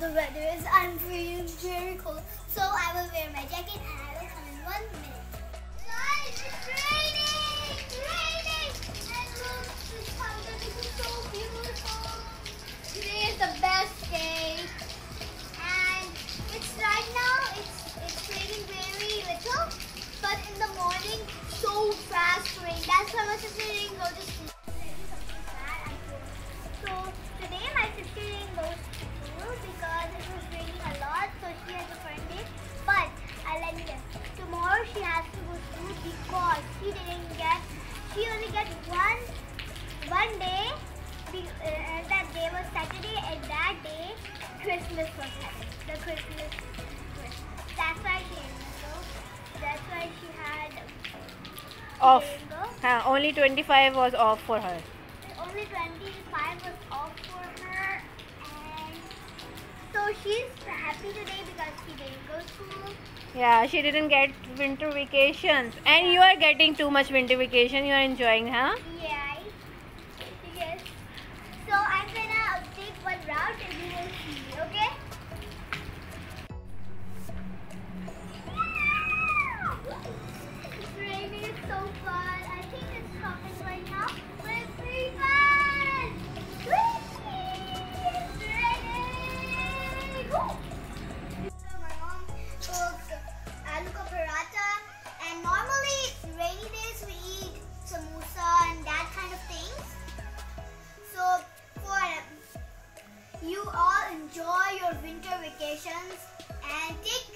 the weather is. I'm feeling very cold, so I will wear my jacket and I will come in 1 minute. Guys, it's raining! Raining! And look, this fountain is so beautiful. Today is the best day. And it's right now, it's raining very little, but in the morning, so fast rain. That's why my sister didn't go to school. So today my sister didn't go to school because it was raining a lot, so she has a fun day. But I'll let you guess. Tomorrow she has to go to school because she only got one day. That day was Saturday, and that day Christmas was happening. The Christmas. That's why she didn't go. That's why she had off. Go. Only 25 was off for her. Only 25 was off for her, and so she's happy today because she didn't go to school. Yeah, she didn't get winter vacations. And you are getting too much winter vacation. You are enjoying, huh? Yeah. Yes. So I'm gonna take one route and you will see, okay? It's raining, it's so fun. I think it's stopping right now, but it's pretty fun. It's raining. Woo! So my mom cooked aloo ka paratha, and normally rainy days we eat samosa and that kind of things. So for you all enjoy your winter vacations and take